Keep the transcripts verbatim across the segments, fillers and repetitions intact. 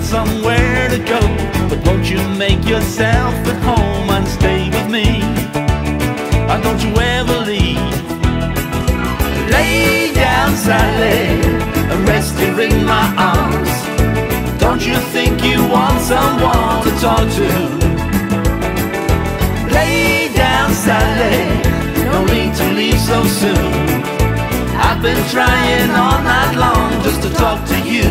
somewhere to go, but won't you make yourself at home and stay with me? And don't you ever leave. Lay down, Sally, and rest here in my arms. Don't you think you want someone to talk to? Lay down, Sally, no need to leave so soon. I've been trying all night long just to talk to you.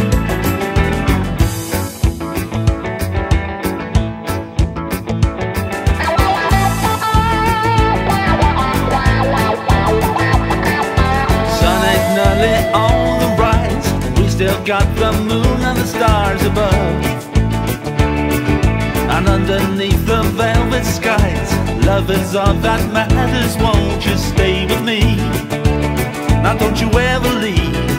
Sun ain't nearly on the rise, we still got the moon and the stars above. And underneath the velvet skies, love is all that matters. Won't you stay with me? Now don't you ever leave.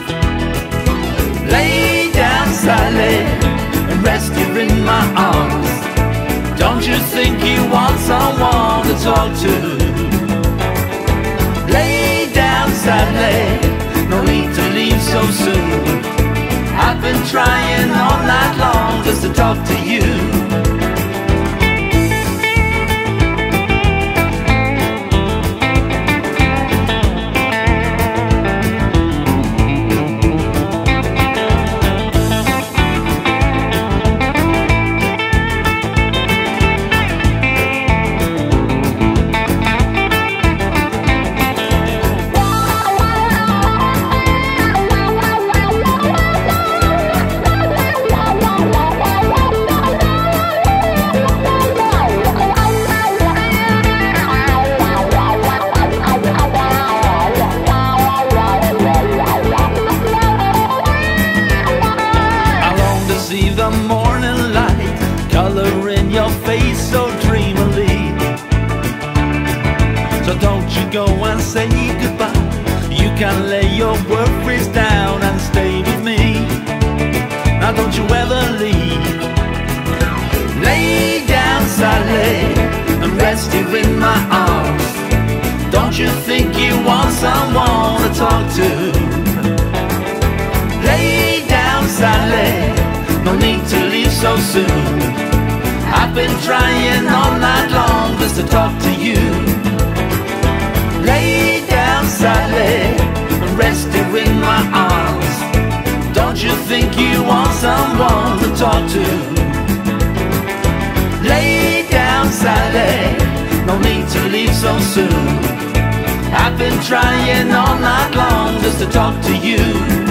Lay down, Sally, and rest here in my arms. Don't you think you want someone to talk to? Lay down, Sally, no need to leave so soon. I've been trying all night long just to talk to you. See the morning light color in your face so dreamily. So don't you go and say goodbye. You can lay your worries down and stay with me. Now don't you ever leave. Lay down, Sally, and rest here in my arms. Don't you think you want someone to talk to? Lay down, Sally, no need to leave so soon. I've been trying all night long just to talk to you. Lay down, Sally, and rest here in my arms. Don't you think you want someone to talk to? Lay down, Sally, no need to leave so soon. I've been trying all night long just to talk to you.